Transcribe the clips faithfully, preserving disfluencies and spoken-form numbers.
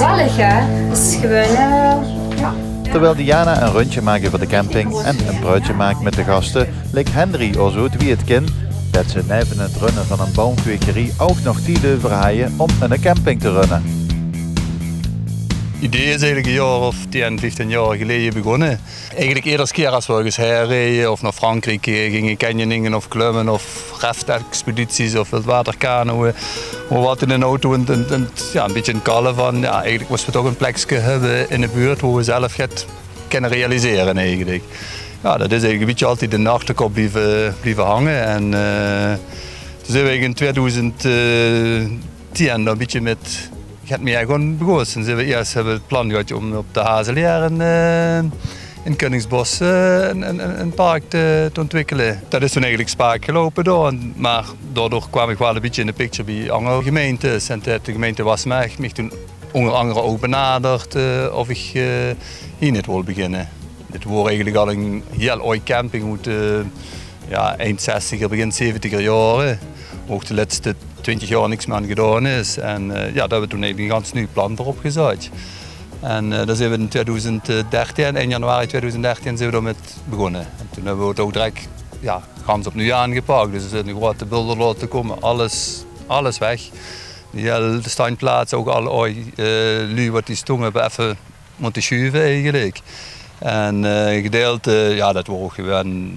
gezellig, hè? Het is gewoon, uh, ja. Terwijl Diana een rondje maakt over de camping en een bruidje maakt met de gasten, leek Henry al zo wie het kind dat ze neven het runnen van een boomkwekerie ook nog tijd overhaaien om een camping te runnen. Het idee is eigenlijk een jaar of tien, vijftien jaar geleden begonnen. Eigenlijk iedere keer als we ergens herrijden of naar Frankrijk gingen canyoningen of klimmen of raftexpedities of wildwaterkanoën. We hadden in een auto en, en, en, ja, een beetje een kallen van, ja, eigenlijk moesten we toch een plekje hebben in de buurt waar we zelf het kunnen realiseren eigenlijk. Ja, dat is eigenlijk een beetje altijd in de achterkop blijven, blijven hangen. En uh, toen zijn we in tweeduizend tien een beetje met het meer gewoon begonnen. Zijn we eerst hebben we het plan gehad om op de Hazeleer in, uh, in Koningsbos uh, een, een, een park te, te ontwikkelen. Dat is toen eigenlijk spaak gelopen door, maar daardoor kwam ik wel een beetje in de picture bij andere gemeentes. En de gemeente was mij, mij toen onder andere ook benaderd uh, of ik uh, hier niet wil beginnen. Dit was eigenlijk al een heel oud camping uit uh, ja, eind zestiger, begin zeventiger jaren. Ook de laatste twintig jaar niks meer aan gedaan is. En uh, ja, daar hebben we toen eigenlijk een ganz nieuw plan voor opgezet. En uh, daar zijn we in tweeduizend dertien, eind januari tweeduizend dertien, zijn we daarmee begonnen. En toen hebben we het ook direct ja, gans opnieuw aangepakt. Dus er zijn grote beelden laten komen, alles, alles weg. Die hele standplaats, ook alle oude uh, lui wat die stonden hebben even moeten schuiven eigenlijk. En uh, gedeelte, ja, dat was ook gewoon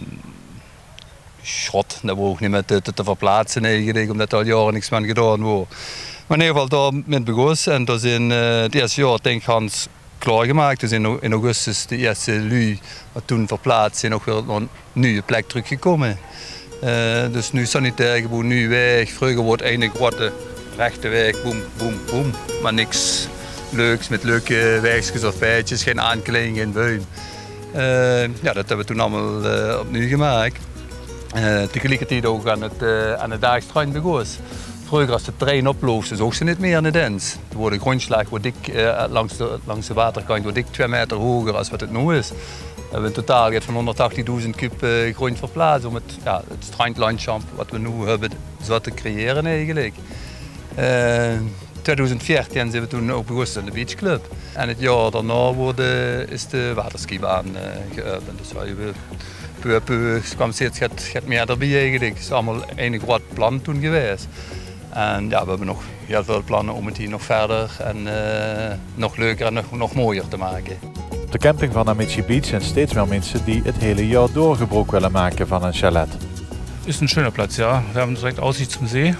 schot, dat was ook niet meer te, te, te verplaatsen eigenlijk, omdat er al jaren niks meer gedaan wordt. Maar in ieder geval daar met begonnen en daar zijn uh, het eerste jaar denk ik Hans klaargemaakt. Dus in, in augustus de eerste lui wat toen verplaatst zijn ook weer naar een nieuwe plek teruggekomen. Uh, dus nu sanitair gewoon nu weg, vroeger wordt eigenlijk wat de rechte weg, boem, boem, boem, maar niks leuks met leuke wegjes of bijtjes, geen aankleding, geen buim. Uh, ja, dat hebben we toen allemaal uh, opnieuw gemaakt. Uh, tegelijkertijd ook aan het, uh, aan het dagstrand begonnen. Vroeger als de trein oploopt, zag ze niet meer in de dens. Er wordt de grondslag wordt dik, uh, langs, de, langs de waterkant wordt dik twee meter hoger als wat het nu is. We hebben een totaal van honderdtachtigduizend kub uh, grond verplaatst om het, ja, het strandlandschap wat we nu hebben zo te creëren eigenlijk. Uh, tweeduizend veertien zijn we toen ook begonnen aan de beachclub. En het jaar daarna worden, is de waterskibaan uh, geopend. Dus we, peu à peu kwam steeds het meer erbij eigenlijk. Het is allemaal een groot plan toen geweest. En ja, we hebben nog heel veel plannen om het hier nog verder en uh, nog leuker en nog, nog mooier te maken. Op de camping van Amici Beach zijn steeds meer mensen die het hele jaar door gebruik willen maken van een chalet. Ist ein schöner Platz, ja. Wir haben direkt Aussicht zum See.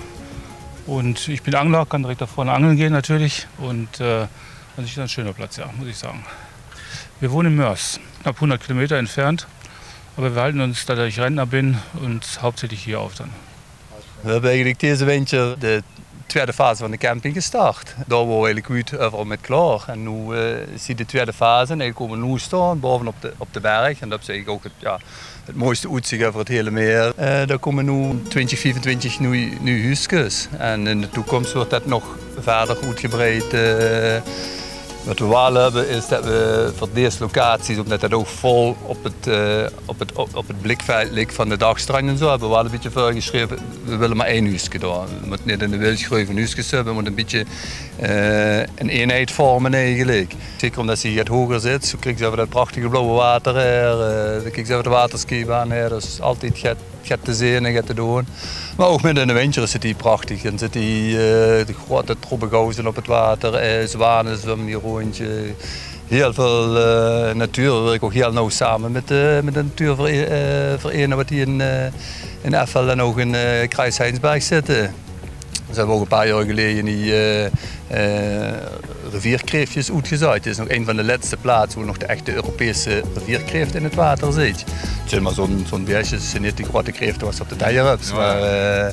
Und ich bin Angler, kann direkt da vorne angeln gehen natürlich. Und äh, also ist ein schöner Platz, ja, muss ich sagen. Wir wohnen in Mörs, knapp hundert Kilometer entfernt. Aber wir halten uns, da ich Rentner bin, uns hauptsächlich hier auf dann. We hebben eigenlijk deze winter de tweede fase van de camping gestart. Daar waren we eigenlijk goed overal met klaar. En nu uh, zie je de tweede fase en eigenlijk komen we nu staan, boven op de, op de berg. En dat is eigenlijk ook het, ja, het mooiste uitzicht over het hele meer. Uh, daar komen nu twintig vierentwintig nieuwe, nieuwe huisjes. En in de toekomst wordt dat nog verder uitgebreid. Uh, Wat we wel hebben is dat we voor deze locaties, omdat dat ook vol op het, uh, op het, op het blikveld ligt van de dagstrand en zo, hebben we wel een beetje voorgeschreven, we willen maar één huisje doen. We moeten niet in de wildschreven huisjes hebben, we moeten een beetje uh, een eenheid vormen eigenlijk. Zeker omdat ze hier het hoger zit, zo krijg je dat prachtige blauwe water hier, uh, dan krijg je de waterskibaan hier, dus altijd gaat, gaat te zien en gaat te doen. Maar ook midden in de winter is het hier prachtig. Dan zitten hier uh, de grote trobbengauzen op het water, uh, zwanen zwemmen hier rondje. Heel veel uh, natuur. We werken ook heel nauw samen met, uh, met de natuurvereniging wat hier in, uh, in Effel en ook in uh, Kreis Heinsberg zitten. Dus hebben we ook een paar jaar geleden die uh, uh, rivierkreeftjes uitgezaaid. Het is nog een van de laatste plaatsen waar nog de echte Europese rivierkreeft in het water zit. Het zijn maar zo'n zo'n beestje, het zijn niet die grote kreeften als op de Dijerups. Maar uh,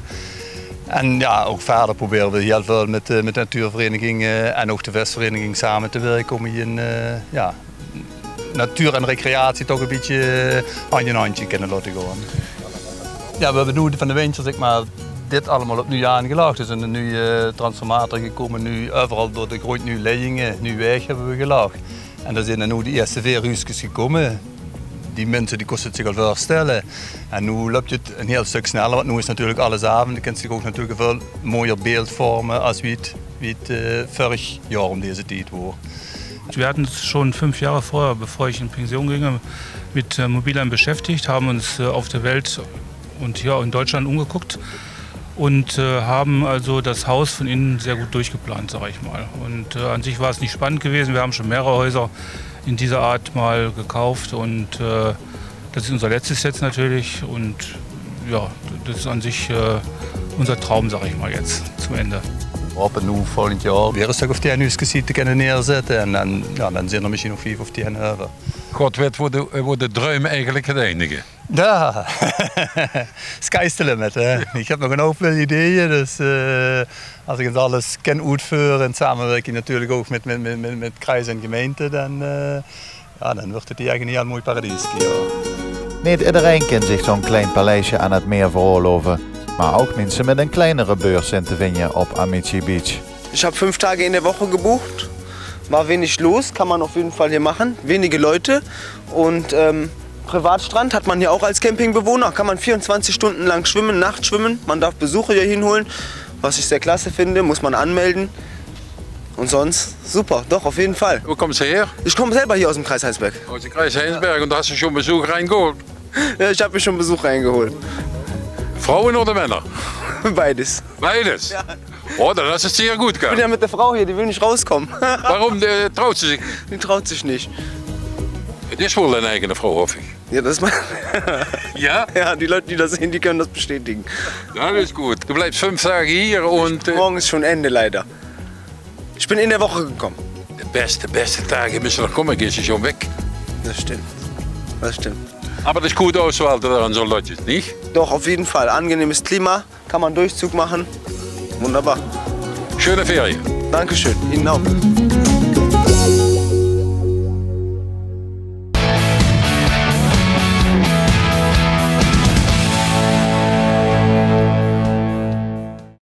en ja, ook verder proberen we heel veel met, uh, met de natuurvereniging uh, en ook de visvereniging samen te werken om hier een, uh, ja, natuur en recreatie toch een beetje uh, handje in handje kunnen laten gaan. Ja, we hebben nu van de winter zeg maar, dit allemaal opnieuw aangelegd. Dus een nieuwe transformator gekomen, nu overal door de grote nieuwe leidingen, nu weg hebben we gelegd. En er zijn er nu de eerste vier huisjes gekomen. Die mensen die kosten het zich al voorstellen. En nu loopt het een heel stuk sneller, want nu is natuurlijk alles avond. Je kunt zich ook natuurlijk een veel mooier beeld vormen als we het wie äh, vorig Jahr um diese Zeit war. Wir hatten uns schon fünf Jahre vorher, bevor ich in Pension ging, mit äh, Mobilheim beschäftigt, haben uns äh, auf der Welt und hier auch in Deutschland umgeguckt und äh, haben also das Haus von innen sehr gut durchgeplant, sage ich mal. Und äh, an sich war es nicht spannend gewesen. Wir haben schon mehrere Häuser in dieser Art mal gekauft und äh, das ist unser letztes jetzt natürlich und ja, das ist an sich äh, unser Traum, sage ich mal jetzt zum Ende. Op nu volgend jaar weer een stuk of tien huis te kunnen neerzetten en dan, ja, dan zijn er misschien nog vijf of tien over. God weet waar de, waar de droom eigenlijk gaat eindigen. Ja, sky's the limit. Hè. Ik heb nog een hoop ideeën, dus uh, als ik het alles kan uitvoeren in samenwerking natuurlijk ook met, met, met, met, met Kreis en gemeente, dan, uh, ja, dan wordt het hier eigenlijk een heel mooi paradies. Ja. Niet iedereen kan zich zo'n klein paleisje aan het meer veroorloven. Maar ook mensen met een kleinere beurs zijn te vinden op Amici Beach. Ich habe fünf Tage in der Woche gebucht. War wenig los, kann man auf jeden Fall hier machen. Wenige Leute und ähm, Privatstrand hat man hier auch als Campingbewohner. Kann man vierundzwanzig Stunden lang schwimmen, Nacht schwimmen. Man darf Besucher hier hinholen, was ich sehr klasse finde, muss man anmelden. Und sonst super, doch auf jeden Fall. Wo kommst du her? Ich komme selber hier aus dem Kreis Heinsberg. Aus dem Kreis Heinsberg und hast du schon Besuch reingeholt? Ja, ich habe mir schon Besuch reingeholt. Frauen oder Männer? Beides. Beides? Ja. Oh, dann hast du es sehr gut Ich bin gehabt. ja mit der Frau hier, die will nicht rauskommen. Warum äh, traut sie sich? Die traut sich nicht. Het is wohl eine eigene Frau, hoffe ich. Ja, das ist mein Ja? ja, die Leute, die das sehen, die können das bestätigen. Das ist gut. Du bleibst fünf Tage hier und... Äh, Morgen ist schon Ende leider. Ich bin in der Woche gekommen. de beste, beste Tage müssen noch kommen, gehst du schon weg. Das stimmt. Das stimmt. Aber das ist gut auswählen an so Leute, nicht? Doch, auf jeden Fall. Angenehmes Klima, kann man Durchzug machen. Wunderbar. Schöne Ferien. Dankeschön. Ihnen auch.